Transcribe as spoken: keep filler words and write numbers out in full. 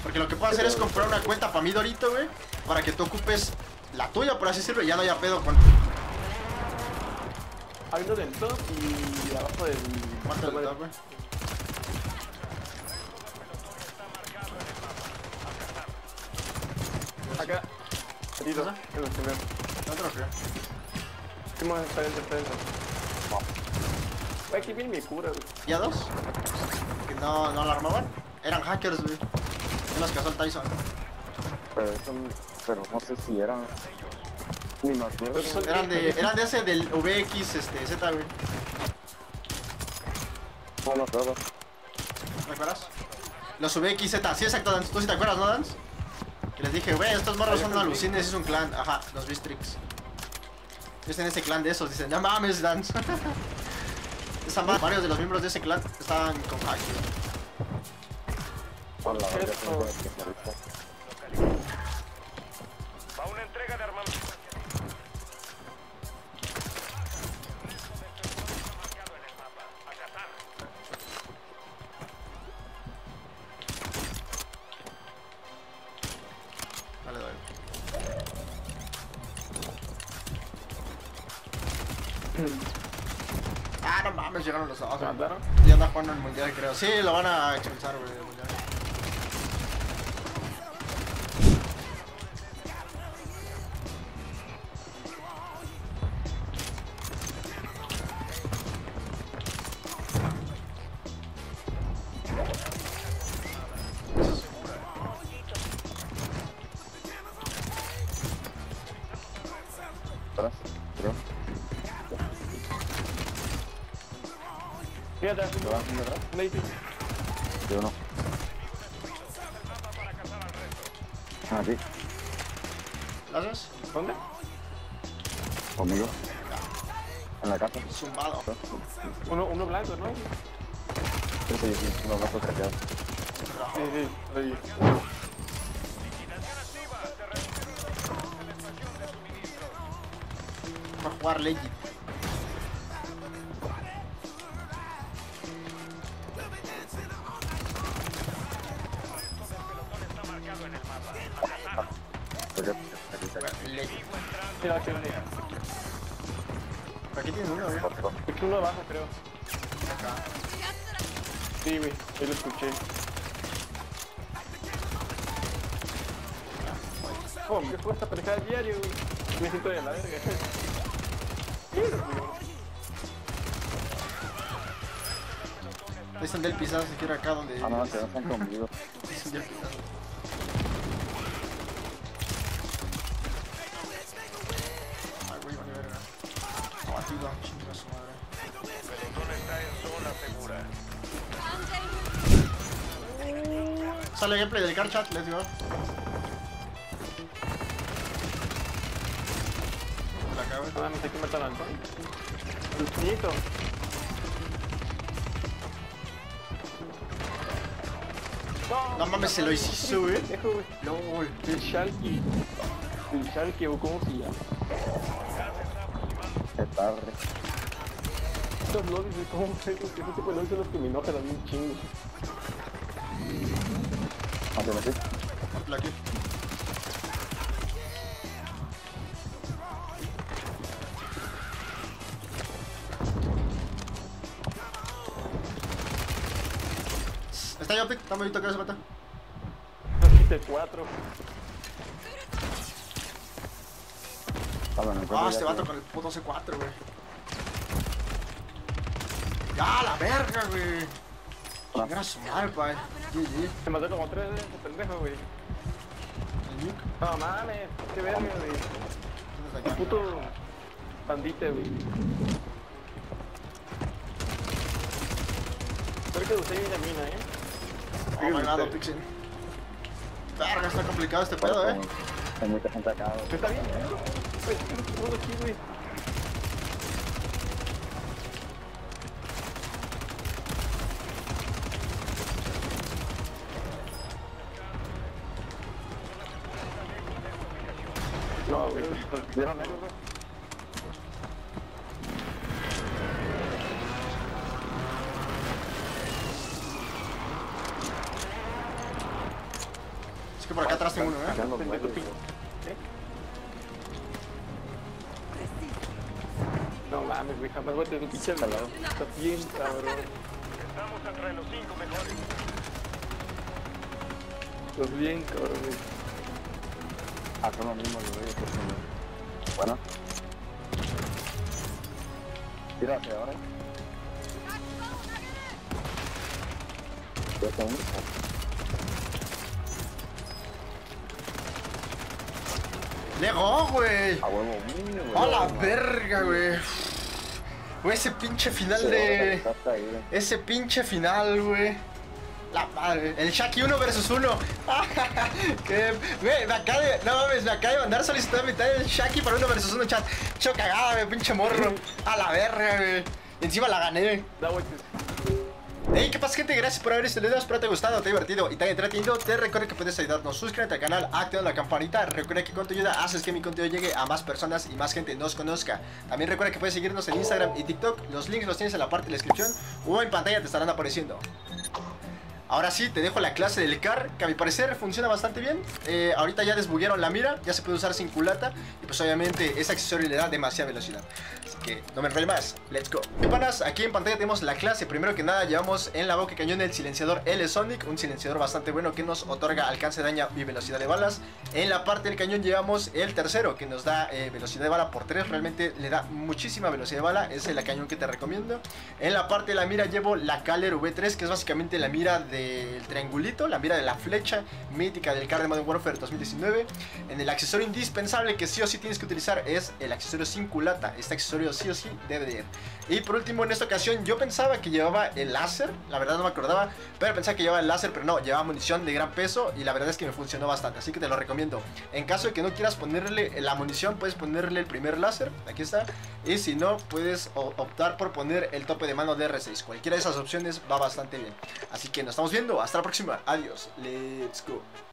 Porque lo que puedo hacer es comprar una cuenta para mí, Dorito, güey. Para que tú ocupes la tuya, por así decirlo, y ya no haya pedo con... Hay uno del top y abajo del... ¿Cuánto del top, güey? Acá. Herido. En el primer. No te lo creo. ¿Qué más está dentro? Está dentro. Güey, aquí viene mi cura, güey. ¿Ya dos? Que no, no la armaban. Eran hackers, güey. Son los que cazó el Tyson. Pero eso, pero no sé si eran... Ni más nueve. Eran de, eran de ese del V X, este, Z, güey. No, no, todos. ¿Me acuerdas? Los V X Z, sí, exacto, Dance. ¿Tú sí te acuerdas, no, Dance? Que les dije, güey, estos morros son alucines, es un clan. Ajá, los Bistrix. Ellos en ese clan de esos, dicen, no mames, Dance. Esa madre, varios de los miembros de ese clan estaban con hack, Hola, ya tengo que hacer. Va una entrega de armamento. Dale, dale. Ah, no mames, llegaron los dos. ¿Mandaron? Ya anda jugando el mundial, creo. Sí, lo van a expulsar, güey, del mundial. Atrás, creo. Fíjate, ¿Lo van haciendo atrás? un edificio. Yo no. Ah, aquí, ¿Las ves? ¿Dónde? conmigo. En la casa. Zumbado. Uno, uno blanco, ¿no? Sí, sí, sí, unos brazos callados. Sí, sí, ahí. Va a jugar Legit. Porque aquí está. Legit. Mira, aquí viene. Aquí tiene uno, güey. Otro. Aquí uno abajo, creo. Acá. Sí, güey, ahí lo escuché. Oh, ¿qué fue esta pendejada diario, güey? Me siento de la verga. Dicen del pisado si quiere acá donde... Ah, no, que no están conmigo. Dicen del pisado. Ay, güey, vale verga. Abatido, chinga su madre. El pelotón está en zona segura. Sale gameplay del car chat, let's go. La acabo. Ah, no sé qué matan al El puñito. No mames, se lo hiciste, güey. Dejo, güey. LOL. El Shalky. El Shalky, o cómo se llama. Qué tarde. Estos lobbies, güey, cómo se ese tipo de lobbies son los que me enojan a mí un chingo. Ah, te metí. La aquí. Está yo, pick. Está bonito que se mata. Quité cuatro. Ah, bueno, entonces Ah, ya este te- vato con el puto C cuatro, güey. ¡Ya, la verga, güey! Chingar a su madre, pa. G G. Me maté como tres de ese pendejo, güey. El nuke. No mames, qué verga, güey. ¿Dónde está El acá? puto bandite, güey. Espero que usted viene a mina, eh. Oh my god, Pixie. Verga, está complicado este pedo, eh. Hay mucha gente acá. güey. Está bien, güey. Güey, ¿qué todo aquí, güey? No, güey. ¿Vieron eso, güey? que por acá atrás tengo uno, ¿eh? Acá en los Pendejo, medios, pi- güey. ¿Eh? No mames, güey, jamás voy a tener un pinche al lado. Está bien, cabrón. Estamos entre los cinco mejores. Estás bien, cabrón, güey. Ah, son los mismos, güey. estos son los- Bueno. Tira hacia ahora. Ya está uno. ¡Llegó, güey! A huevo, mío, güey. ¡A la No, verga, güey! Güey, ese pinche final sí, de... está ahí, güey. Ese pinche final, güey. La madre. El Shaki uno versus uno. Que, güey, me acaba de. No mames, me acaba de mandar solicitud a mitad del Shaki para uno versus uno, chat. Cho cagada, güey, pinche morro. A la verga, güey. Encima la gané. Da vueltas. Hey, ¿qué pasa, gente? Gracias por haber visto el video, espero te haya gustado, te haya divertido y te haya entretenido. Te recuerdo que puedes ayudarnos, suscríbete al canal, activando la campanita. Recuerda que con tu ayuda haces que mi contenido llegue a más personas y más gente nos conozca. También recuerda que puedes seguirnos en Instagram y TikTok. Los links los tienes en la parte de la descripción o en pantalla te estarán apareciendo. Ahora sí, te dejo la clase del C A R, que a mi parecer funciona bastante bien. eh, Ahorita ya desbuguearon la mira, ya se puede usar sin culata. Y pues obviamente ese accesorio le da demasiada velocidad. Así que no me enrollo más, let's go. ¿Qué panas? Aquí en pantalla tenemos la clase. Primero que nada llevamos en la boca de cañón el silenciador L-Sonic, un silenciador bastante bueno que nos otorga alcance de daño y velocidad de balas. En la parte del cañón llevamos el tercero, que nos da eh, velocidad de bala por tres. Realmente le da muchísima velocidad de bala, es el cañón que te recomiendo. En la parte de la mira llevo la Kaller V tres, que es básicamente la mira de el triangulito, la mira de la flecha mítica del C A R de Modern Warfare dos mil diecinueve. En el accesorio indispensable que sí o sí tienes que utilizar es el accesorio sin culata. Este accesorio sí o sí debe de ir. Y por último, en esta ocasión yo pensaba que llevaba el láser, la verdad no me acordaba, pero pensaba que llevaba el láser, pero no, llevaba munición de gran peso y la verdad es que me funcionó bastante, así que te lo recomiendo. En caso de que no quieras ponerle la munición, puedes ponerle el primer láser, aquí está, y si no, puedes optar por poner el tope de mano de R seis. Cualquiera de esas opciones va bastante bien. Así que nos estamos viendo, hasta la próxima, adiós, let's go.